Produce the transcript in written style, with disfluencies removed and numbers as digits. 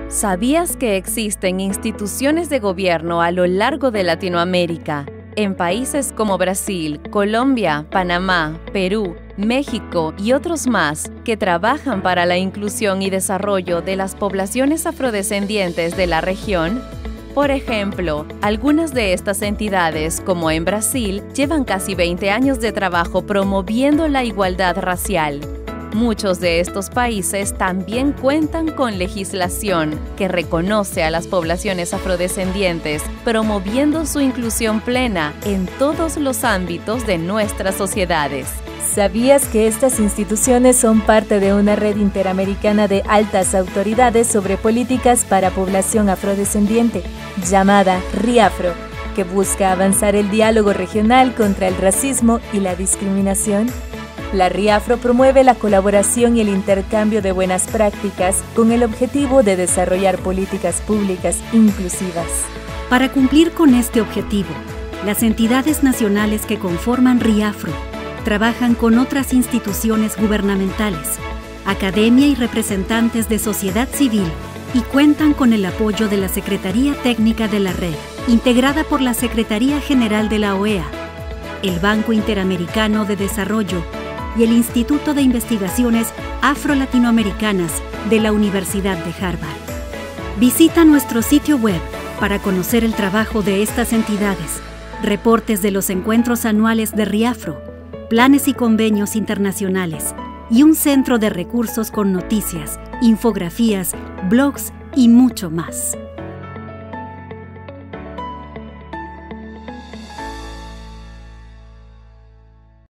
¿Sabías que existen instituciones de gobierno a lo largo de Latinoamérica, en países como Brasil, Colombia, Panamá, Perú, México y otros más, que trabajan para la inclusión y desarrollo de las poblaciones afrodescendientes de la región? Por ejemplo, algunas de estas entidades, como en Brasil, llevan casi 20 años de trabajo promoviendo la igualdad racial. Muchos de estos países también cuentan con legislación que reconoce a las poblaciones afrodescendientes, promoviendo su inclusión plena en todos los ámbitos de nuestras sociedades. ¿Sabías que estas instituciones son parte de una red interamericana de altas autoridades sobre políticas para población afrodescendiente, llamada RIAFRO, que busca avanzar el diálogo regional contra el racismo y la discriminación? La RIAFRO promueve la colaboración y el intercambio de buenas prácticas con el objetivo de desarrollar políticas públicas inclusivas. Para cumplir con este objetivo, las entidades nacionales que conforman RIAFRO trabajan con otras instituciones gubernamentales, academia y representantes de sociedad civil y cuentan con el apoyo de la Secretaría Técnica de la Red, integrada por la Secretaría General de la OEA, el Banco Interamericano de Desarrollo y el Instituto de Investigaciones Afro-Latinoamericanas de la Universidad de Harvard. Visita nuestro sitio web para conocer el trabajo de estas entidades, reportes de los encuentros anuales de RIAFRO, planes y convenios internacionales y un centro de recursos con noticias, infografías, blogs y mucho más.